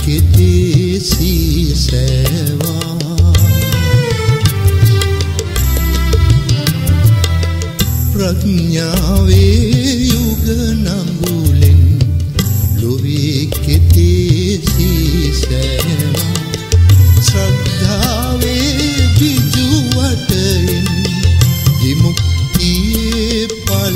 කෙතේ සීසෑවා ප්‍රඥාවේ යුග නඟුලෙන් ලොවේ කෙතේ සීසෑවා ශ්‍රද්ධාවේ බිජු වටෙන් විමුක්තියේ පල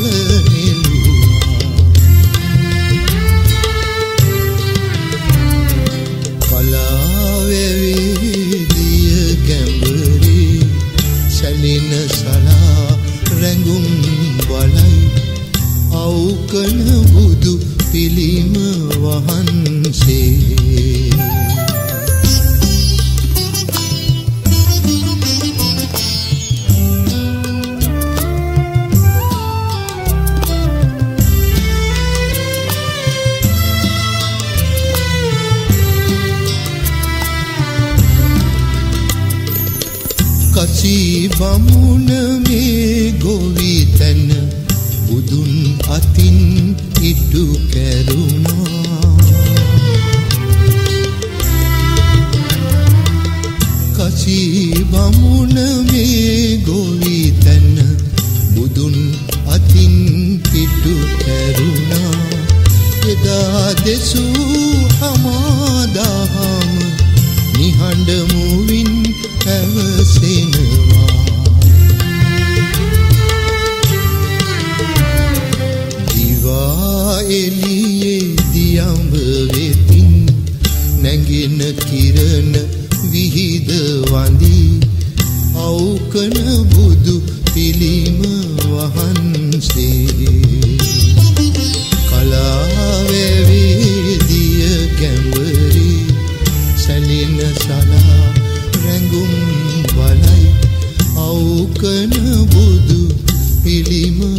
සලා රැඟුම් බලයි අවුකන බුදු පිළිම වහන්සේ කසී බමුණ මේ ගොවි තැන බුදුන් අතින් ඉටු කැරුණා කසී බමුණ මේ ගොවි තැන බුදුන් අතින් ඉටු කැරුණා එදා දෙසූ හමාදහම නිහඬ මුවින් පැවසෙනවා දිවා එළියේ දියඹ වෙතින් නැගින කිරණ විහිද වඳි අවුකන බුදු පිළිම වහන්සේ කලාවැවේ දිය ගැඹුරේ සැලෙන සලා රැඟුම් බලයි අවුකන බුදු පිළිම